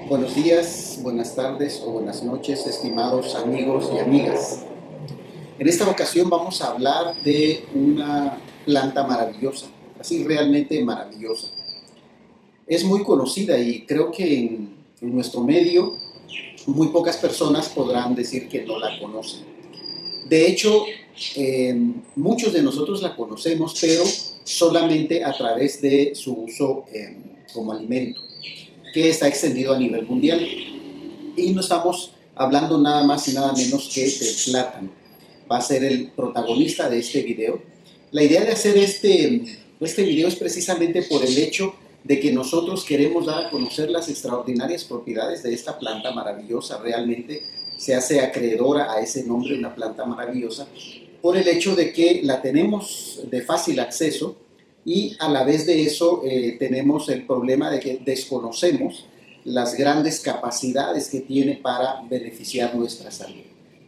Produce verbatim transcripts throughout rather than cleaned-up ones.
Buenos días, buenas tardes o buenas noches, estimados amigos y amigas. En esta ocasión vamos a hablar de una planta maravillosa, así realmente maravillosa. Es muy conocida y creo que en, en nuestro medio muy pocas personas podrán decir que no la conocen. De hecho, eh, muchos de nosotros la conocemos, pero solamente a través de su uso eh, como alimento, que está extendido a nivel mundial. Y no estamos hablando nada más y nada menos que del plátano. Va a ser el protagonista de este video. La idea de hacer este, este video es precisamente por el hecho de que nosotros queremos dar a conocer las extraordinarias propiedades de esta planta maravillosa. Realmente se hace acreedora a ese nombre, una planta maravillosa, por el hecho de que la tenemos de fácil acceso y a la vez de eso eh, tenemos el problema de que desconocemos las grandes capacidades que tiene para beneficiar nuestra salud.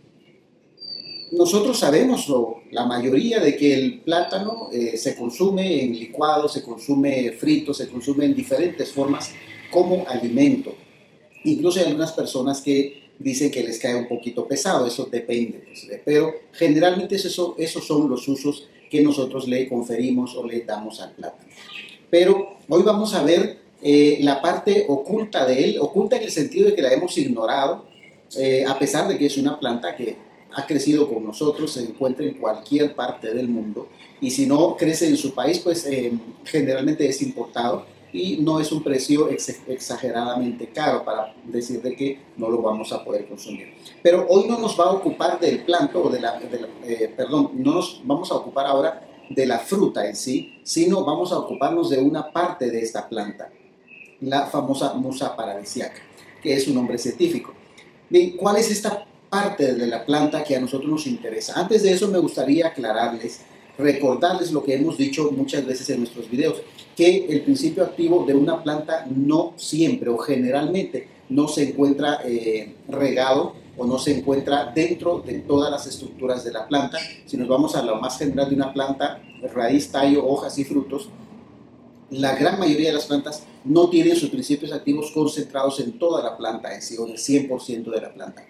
Nosotros sabemos, o la mayoría, de que el plátano eh, se consume en licuado, se consume frito, se consume en diferentes formas como alimento. Incluso hay algunas personas que dicen que les cae un poquito pesado, eso depende, pues, pero generalmente eso, esos son los usos que nosotros le conferimos o le damos al plátano. Pero hoy vamos a ver eh, la parte oculta de él, oculta en el sentido de que la hemos ignorado, eh, a pesar de que es una planta que ha crecido con nosotros, se encuentra en cualquier parte del mundo, y si no crece en su país, pues eh, generalmente es importado, y no es un precio ex exageradamente caro para decir de que no lo vamos a poder consumir. Pero hoy no nos va a ocupar del planto, o de la, de la eh, perdón, no nos vamos a ocupar ahora de la fruta en sí, sino vamos a ocuparnos de una parte de esta planta, la famosa musa paradisiaca, que es su nombre científico. Bien, ¿cuál es esta parte de la planta que a nosotros nos interesa? Antes de eso me gustaría aclararles, recordarles lo que hemos dicho muchas veces en nuestros videos, que el principio activo de una planta no siempre o generalmente no se encuentra eh, regado o no se encuentra dentro de todas las estructuras de la planta. Si nos vamos a lo más general de una planta, raíz, tallo, hojas y frutos, la gran mayoría de las plantas no tienen sus principios activos concentrados en toda la planta en sí, o en el cien por ciento de la planta.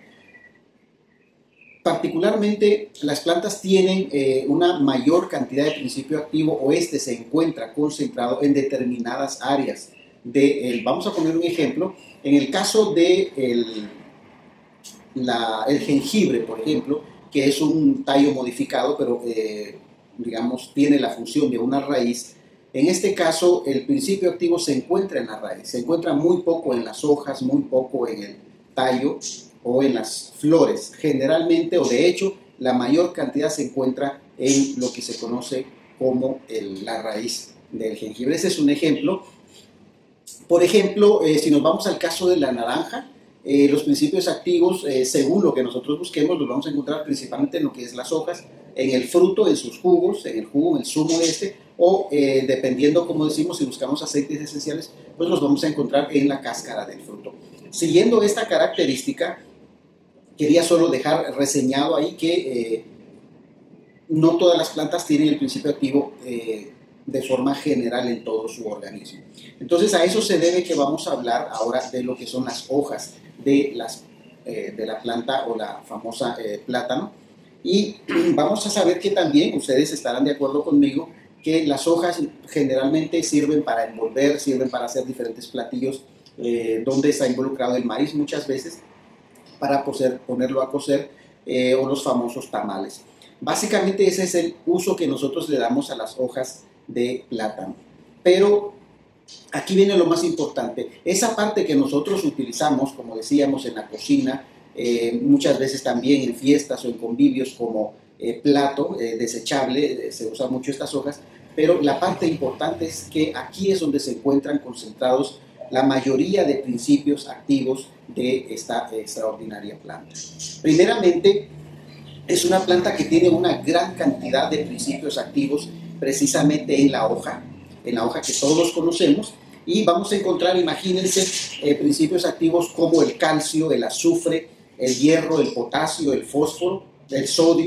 Particularmente, las plantas tienen eh, una mayor cantidad de principio activo, o este se encuentra concentrado en determinadas áreas. De el, vamos a poner un ejemplo. En el caso de el, la, el jengibre, por ejemplo, que es un tallo modificado, pero eh, digamos tiene la función de una raíz. En este caso, el principio activo se encuentra en la raíz, se encuentra muy poco en las hojas, muy poco en el tallo o en las flores. Generalmente, o de hecho, la mayor cantidad se encuentra en lo que se conoce como el, la raíz del jengibre. Ese es un ejemplo. Por ejemplo, eh, si nos vamos al caso de la naranja, eh, los principios activos, eh, según lo que nosotros busquemos, los vamos a encontrar principalmente en lo que es las hojas, en el fruto, en sus jugos, en el jugo, en el zumo de este, o eh, dependiendo, como decimos, si buscamos aceites esenciales, pues los vamos a encontrar en la cáscara del fruto. Siguiendo esta característica, quería solo dejar reseñado ahí que eh, no todas las plantas tienen el principio activo eh, de forma general en todo su organismo. Entonces a eso se debe que vamos a hablar ahora de lo que son las hojas de, las, eh, de la planta o la famosa eh, plátano. Y vamos a saber que también ustedes estarán de acuerdo conmigo que las hojas generalmente sirven para envolver, sirven para hacer diferentes platillos eh, donde está involucrado el maíz muchas veces, para poder ponerlo a cocer, eh, o los famosos tamales. Básicamente ese es el uso que nosotros le damos a las hojas de plátano. Pero aquí viene lo más importante. Esa parte que nosotros utilizamos, como decíamos, en la cocina, eh, muchas veces también en fiestas o en convivios como eh, plato eh, desechable, eh, se usan mucho estas hojas, pero la parte importante es que aquí es donde se encuentran concentrados la mayoría de principios activos de esta extraordinaria planta. Primeramente, es una planta que tiene una gran cantidad de principios activos precisamente en la hoja, en la hoja que todos conocemos, y vamos a encontrar, imagínense, eh, principios activos como el calcio, el azufre, el hierro, el potasio, el fósforo, el sodio,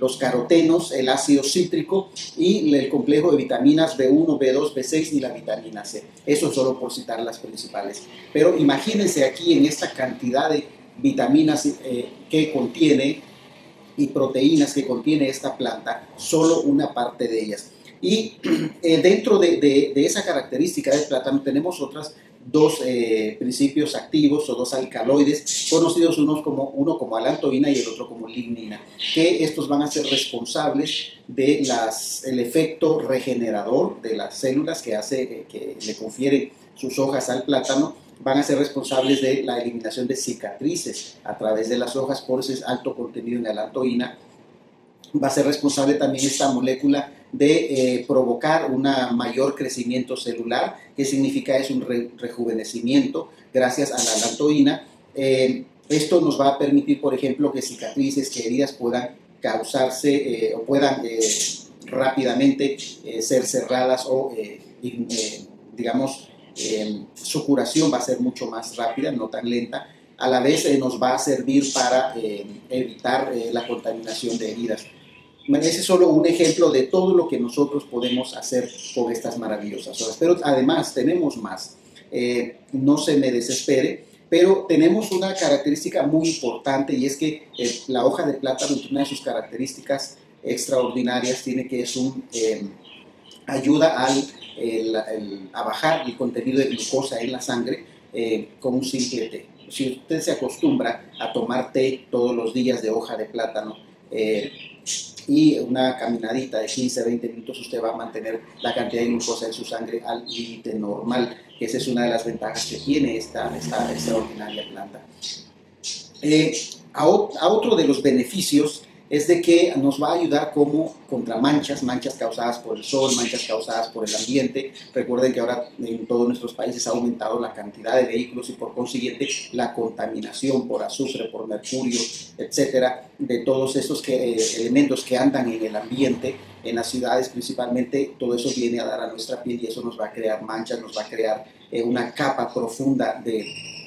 los carotenos, el ácido cítrico y el complejo de vitaminas B uno, B dos, B seis y la vitamina C. Eso solo por citar las principales. Pero imagínense aquí en esta cantidad de vitaminas eh, que contiene y proteínas que contiene esta planta, solo una parte de ellas. Y eh, dentro de, de, de esa característica del plátano tenemos otras dos eh, principios activos o dos alcaloides conocidos, unos como, uno como alantoína y el otro como lignina, que estos van a ser responsables del de efecto regenerador de las células que, hace, eh, que le confieren sus hojas al plátano. Van a ser responsables de la eliminación de cicatrices a través de las hojas por ese alto contenido en alantoína. Va a ser responsable también esta molécula de eh, provocar un mayor crecimiento celular, que significa es un re rejuvenecimiento gracias a la alantoína. Eh, esto nos va a permitir, por ejemplo, que cicatrices, que heridas puedan causarse eh, o puedan eh, rápidamente eh, ser cerradas o, eh, eh, digamos, eh, su curación va a ser mucho más rápida, no tan lenta. A la vez eh, nos va a servir para eh, evitar eh, la contaminación de heridas. Ese es solo un ejemplo de todo lo que nosotros podemos hacer con estas maravillosas hojas. Pero además tenemos más. Eh, no se me desespere, pero tenemos una característica muy importante y es que eh, la hoja de plátano, una de sus características extraordinarias, tiene que es un, eh, ayuda al, el, el, a bajar el contenido de glucosa en la sangre eh, con un simple té. Si usted se acostumbra a tomar té todos los días de hoja de plátano, eh, y una caminadita de quince a veinte minutos, usted va a mantener la cantidad de glucosa en su sangre al límite normal, que esa es una de las ventajas que tiene esta, esta extraordinaria planta. Eh, a, a otro de los beneficios es de que nos va a ayudar como contra manchas, manchas causadas por el sol, manchas causadas por el ambiente. Recuerden que ahora en todos nuestros países ha aumentado la cantidad de vehículos y por consiguiente la contaminación por azufre, por mercurio, etcétera, de todos estos que, eh, elementos que andan en el ambiente, en las ciudades principalmente. Todo eso viene a dar a nuestra piel y eso nos va a crear manchas, nos va a crear eh, una capa profunda de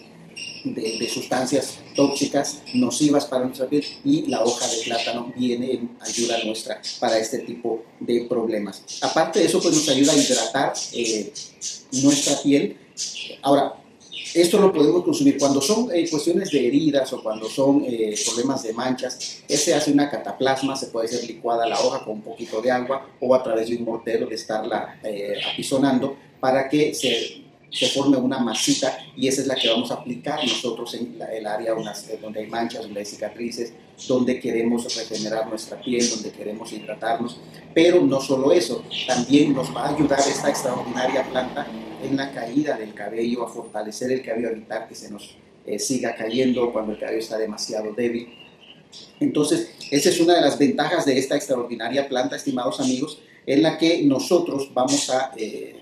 De, de sustancias tóxicas nocivas para nuestra piel, y la hoja de plátano viene en ayuda nuestra para este tipo de problemas. Aparte de eso, pues nos ayuda a hidratar eh, nuestra piel. Ahora, esto lo podemos consumir cuando son eh, cuestiones de heridas o cuando son eh, problemas de manchas. Se hace una cataplasma, se puede ser licuada la hoja con un poquito de agua o a través de un mortero de estarla eh, apisonando para que se se forme una masita, y esa es la que vamos a aplicar nosotros en la, el área unas, donde hay manchas, donde hay cicatrices, donde queremos regenerar nuestra piel, donde queremos hidratarnos. Pero no solo eso, también nos va a ayudar esta extraordinaria planta en la caída del cabello, a fortalecer el cabello, a evitar que se nos eh, siga cayendo cuando el cabello está demasiado débil. Entonces, esa es una de las ventajas de esta extraordinaria planta, estimados amigos, en la que nosotros vamos a... Eh,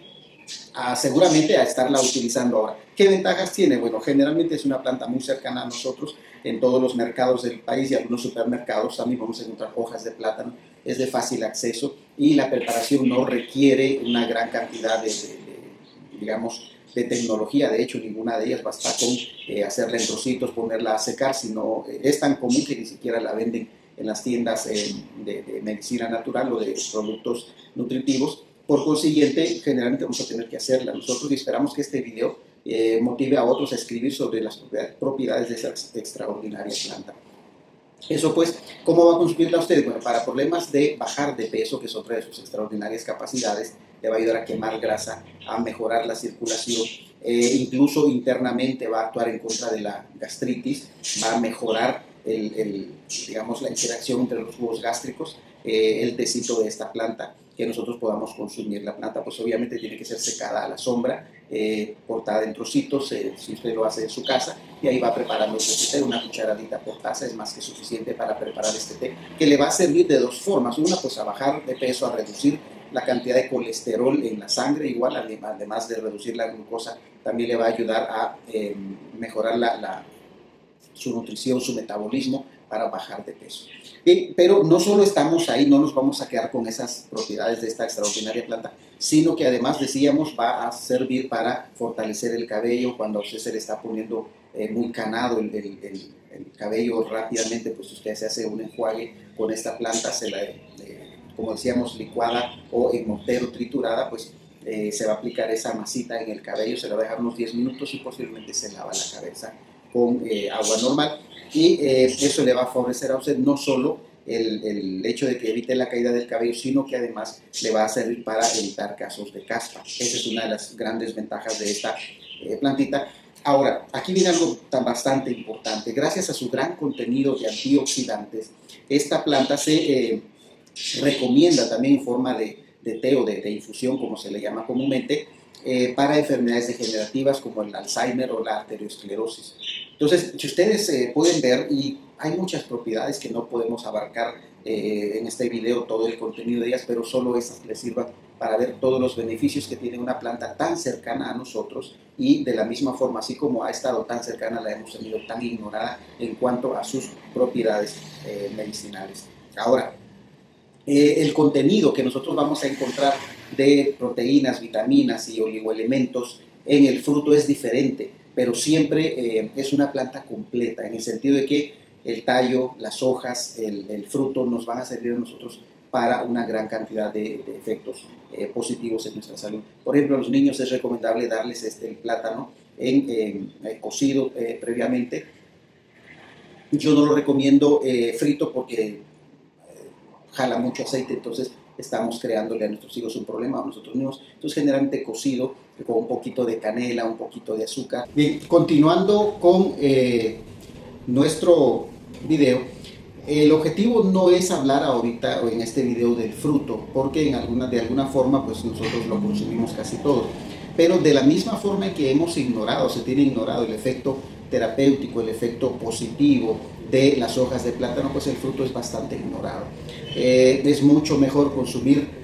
A, seguramente a estarla utilizando ahora. ¿Qué ventajas tiene? Bueno, generalmente es una planta muy cercana a nosotros. En todos los mercados del país y algunos supermercados también vamos a encontrar hojas de plátano. Es de fácil acceso y la preparación no requiere una gran cantidad de, de, de digamos, de tecnología. De hecho, ninguna de ellas basta con eh, hacerla en trocitos, ponerla a secar, sino eh, es tan común que ni siquiera la venden en las tiendas eh, de, de medicina natural o de productos nutritivos. Por consiguiente, generalmente vamos a tener que hacerla nosotros, y esperamos que este video eh, motive a otros a escribir sobre las propiedades de esa extraordinaria planta. Eso pues, ¿cómo va a consumirla usted? Bueno, para problemas de bajar de peso, que es otra de sus extraordinarias capacidades, le va a ayudar a quemar grasa, a mejorar la circulación, eh, incluso internamente va a actuar en contra de la gastritis, va a mejorar el, el, digamos, la interacción entre los jugos gástricos, eh, el tecito de esta planta, que nosotros podamos consumir. La planta pues obviamente tiene que ser secada a la sombra, eh, cortada en trocitos, eh, si usted lo hace en su casa, y ahí va preparando este té. Una cucharadita por taza es más que suficiente para preparar este té, que le va a servir de dos formas. Una, pues a bajar de peso, a reducir la cantidad de colesterol en la sangre, igual, además de reducir la glucosa, también le va a ayudar a eh, mejorar la, la, su nutrición, su metabolismo, para bajar de peso. Bien, pero no solo estamos ahí, no nos vamos a quedar con esas propiedades de esta extraordinaria planta, sino que además, decíamos, va a servir para fortalecer el cabello. Cuando a usted se le está poniendo eh, muy canado el, el, el, el cabello rápidamente, pues usted se hace un enjuague con esta planta, se la, eh, como decíamos, licuada o en mortero triturada, pues eh, se va a aplicar esa masita en el cabello, se la va a dejar unos diez minutos y posiblemente se lava la cabeza con eh, agua normal. Y eh, eso le va a favorecer a usted no solo el, el hecho de que evite la caída del cabello, sino que además le va a servir para evitar casos de caspa. Esa es una de las grandes ventajas de esta eh, plantita. Ahora, aquí viene algo tan bastante importante. Gracias a su gran contenido de antioxidantes, esta planta se eh, recomienda también en forma de, de té o de, de infusión, como se le llama comúnmente, eh, para enfermedades degenerativas como el Alzheimer o la arteriosclerosis. Entonces, si ustedes eh, pueden ver, y hay muchas propiedades que no podemos abarcar eh, en este video, todo el contenido de ellas, pero solo estas les sirvan para ver todos los beneficios que tiene una planta tan cercana a nosotros, y de la misma forma, así como ha estado tan cercana, la hemos tenido tan ignorada en cuanto a sus propiedades eh, medicinales. Ahora, eh, el contenido que nosotros vamos a encontrar de proteínas, vitaminas y oligoelementos en el fruto es diferente, pero siempre eh, es una planta completa, en el sentido de que el tallo, las hojas, el, el fruto nos van a servir a nosotros para una gran cantidad de, de efectos eh, positivos en nuestra salud. Por ejemplo, a los niños es recomendable darles este, el plátano en, en, en cocido eh, previamente. Yo no lo recomiendo eh, frito porque eh, jala mucho aceite, entonces estamos creándole a nuestros hijos un problema, a nosotros mismos. Entonces, generalmente cocido con un poquito de canela, un poquito de azúcar. Bien, continuando con eh, nuestro video, el objetivo no es hablar ahorita o en este video del fruto, porque en alguna, de alguna forma pues nosotros lo consumimos casi todo. Pero de la misma forma en que hemos ignorado, se tiene ignorado el efecto terapéutico, el efecto positivo de las hojas de plátano, pues el fruto es bastante ignorado. Eh, es mucho mejor consumir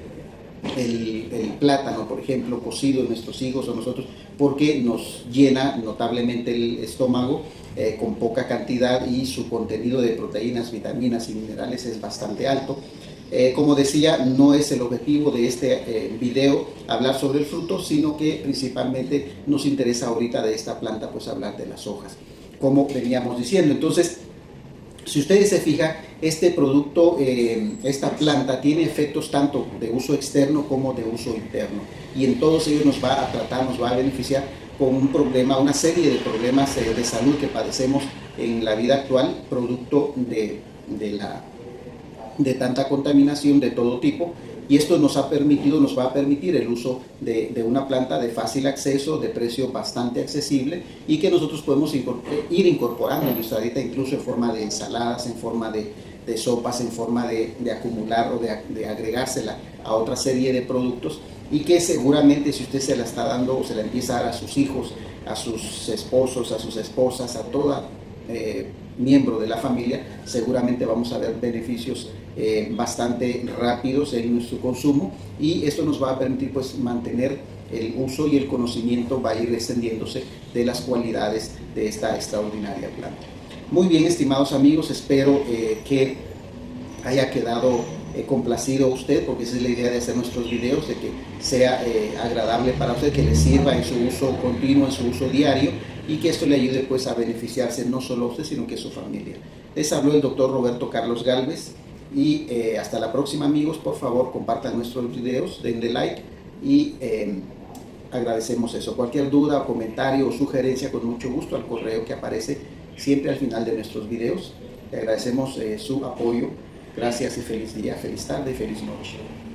el, el plátano, por ejemplo, cocido en nuestros hijos o nosotros, porque nos llena notablemente el estómago eh, con poca cantidad, y su contenido de proteínas, vitaminas y minerales es bastante alto. Eh, como decía, no es el objetivo de este eh, video hablar sobre el fruto, sino que principalmente nos interesa ahorita de esta planta, pues hablar de las hojas, como veníamos diciendo. Entonces, si ustedes se fijan, este producto, eh, esta planta tiene efectos tanto de uso externo como de uso interno, y en todos ellos nos va a tratar, nos va a beneficiar con un problema, una serie de problemas eh, de salud que padecemos en la vida actual, producto de, de, la, de tanta contaminación de todo tipo. Y esto nos ha permitido, nos va a permitir el uso de, de una planta de fácil acceso, de precio bastante accesible, y que nosotros podemos ir incorporando en nuestra dieta, incluso en forma de ensaladas, en forma de, de sopas, en forma de, de acumular o de, de agregársela a otra serie de productos, y que seguramente si usted se la está dando o se la empieza a dar a sus hijos, a sus esposos, a sus esposas, a toda eh, miembro de la familia, seguramente vamos a ver beneficios eh, bastante rápidos en nuestro consumo, y esto nos va a permitir pues mantener el uso, y el conocimiento va a ir extendiéndose de las cualidades de esta extraordinaria planta. Muy bien, estimados amigos, espero eh, que haya quedado eh, complacido a usted, porque esa es la idea de hacer nuestros videos, de que sea eh, agradable para usted, que le sirva en su uso continuo, en su uso diario, y que esto le ayude pues a beneficiarse no solo a usted, sino que a su familia. Les habló el doctor Roberto Carlos Gálvez, y eh, hasta la próxima, amigos. Por favor, compartan nuestros videos, denle like, y eh, agradecemos eso. Cualquier duda, comentario o sugerencia, con mucho gusto, al correo que aparece siempre al final de nuestros videos. Le agradecemos eh, su apoyo. Gracias y feliz día, feliz tarde y feliz noche.